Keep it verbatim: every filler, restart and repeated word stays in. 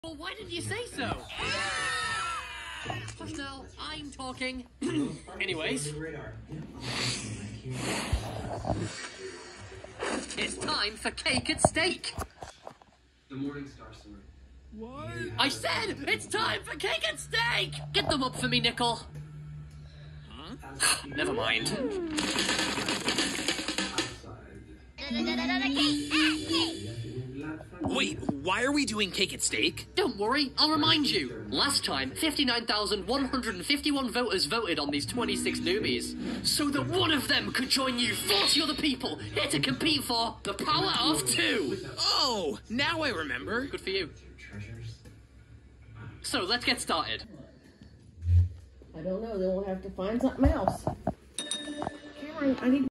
Well, why didn't you say so? Hush now, I'm talking. Anyways. It's time for cake and steak. The Morning Star story. What? I said it's time for cake and steak! Get them up for me, Nickel. Huh? Never mind. Wait, why are we doing cake and steak? Don't worry, I'll remind you. Last time, fifty-nine thousand one hundred fifty-one voters voted on these twenty-six newbies. So that one of them could join you forty other people here to compete for the power of two. Oh, now I remember. Good for you. So let's get started. I don't know, then we'll have to find something else. Cameron, I need